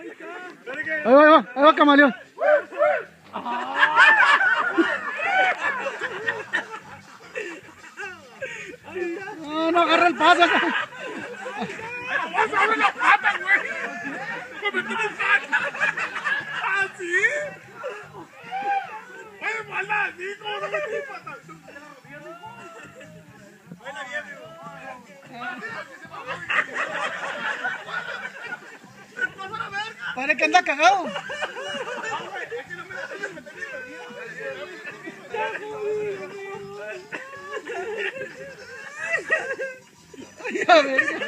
Ahí va, camaleón. No, no agarra el paso. ¡Vamos a ver la pata, güey! ¡Me metí mi pata! ¡Ah, sí! ¡Oye, maldad! ¿Sí? ¿Cómo no metí mi pata? ¡Buena bien, amigo! Parece que anda cagado. Ay, a ver.